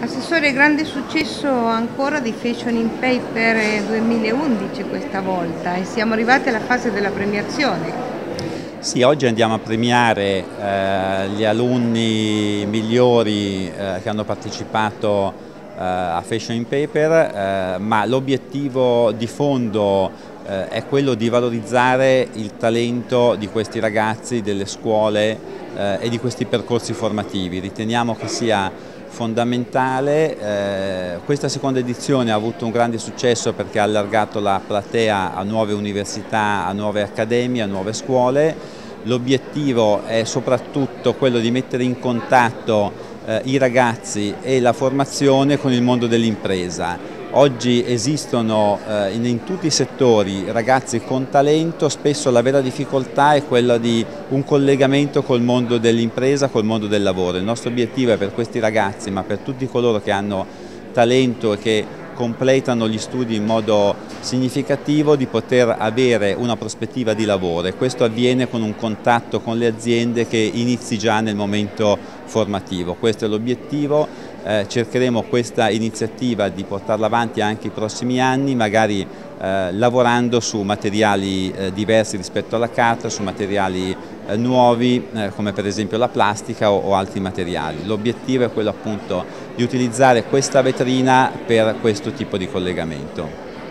Assessore, grande successo ancora di Fashion in Paper 2011 questa volta e siamo arrivati alla fase della premiazione. Sì, oggi andiamo a premiare gli alunni migliori che hanno partecipato a Fashion in Paper, ma l'obiettivo di fondo è quello di valorizzare il talento di questi ragazzi, delle scuole e di questi percorsi formativi. Riteniamo che sia fondamentale. Questa seconda edizione ha avuto un grande successo perché ha allargato la platea a nuove università, a nuove accademie, a nuove scuole. L'obiettivo è soprattutto quello di mettere in contatto i ragazzi e la formazione con il mondo dell'impresa. Oggi esistono in tutti i settori ragazzi con talento, spesso la vera difficoltà è quella di un collegamento col mondo dell'impresa, col mondo del lavoro. Il nostro obiettivo è per questi ragazzi, ma per tutti coloro che hanno talento e che completano gli studi in modo significativo, di poter avere una prospettiva di lavoro, e questo avviene con un contatto con le aziende che inizi già nel momento formativo. Questo è l'obiettivo. Cercheremo questa iniziativa di portarla avanti anche i prossimi anni, magari lavorando su materiali diversi rispetto alla carta, su materiali nuovi come per esempio la plastica o altri materiali. L'obiettivo è quello appunto di utilizzare questa vetrina per questo tipo di collegamento.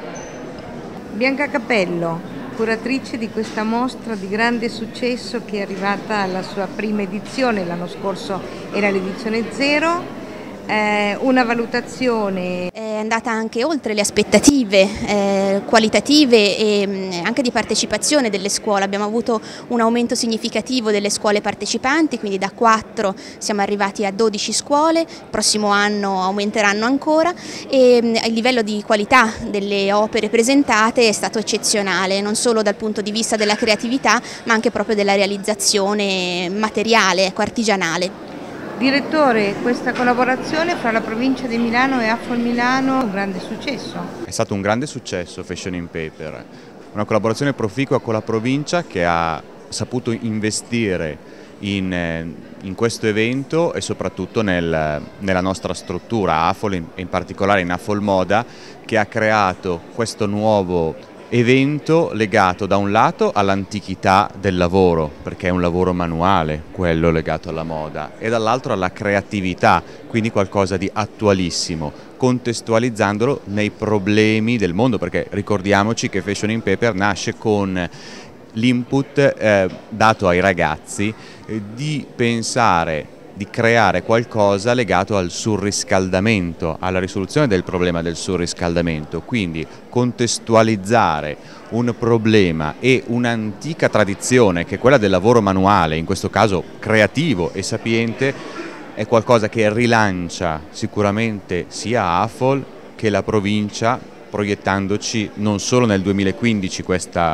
Bianca Capello, curatrice di questa mostra di grande successo che è arrivata alla sua prima edizione, l'anno scorso era l'edizione 0. Una valutazione è andata anche oltre le aspettative qualitative e anche di partecipazione delle scuole. Abbiamo avuto un aumento significativo delle scuole partecipanti, quindi da 4 siamo arrivati a 12 scuole, il prossimo anno aumenteranno ancora, e il livello di qualità delle opere presentate è stato eccezionale, non solo dal punto di vista della creatività ma anche proprio della realizzazione materiale, artigianale. Direttore, questa collaborazione fra la provincia di Milano e AFOL Milano è un grande successo. È stato un grande successo Fashion in Paper, una collaborazione proficua con la provincia che ha saputo investire in questo evento e soprattutto nella nostra struttura AFOL, in particolare in AFOL Moda, che ha creato questo nuovo evento legato da un lato all'antichità del lavoro, perché è un lavoro manuale quello legato alla moda, e dall'altro alla creatività, quindi qualcosa di attualissimo, contestualizzandolo nei problemi del mondo, perché ricordiamoci che Fashion in Paper nasce con l'input dato ai ragazzi di pensare, di creare qualcosa legato al surriscaldamento, alla risoluzione del problema del surriscaldamento, quindi contestualizzare un problema e un'antica tradizione che è quella del lavoro manuale, in questo caso creativo e sapiente, è qualcosa che rilancia sicuramente sia AFOL che la provincia, proiettandoci non solo nel 2015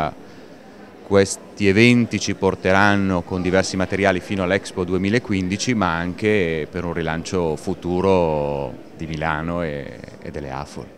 questi eventi ci porteranno con diversi materiali fino all'Expo 2015, ma anche per un rilancio futuro di Milano e delle AFOL.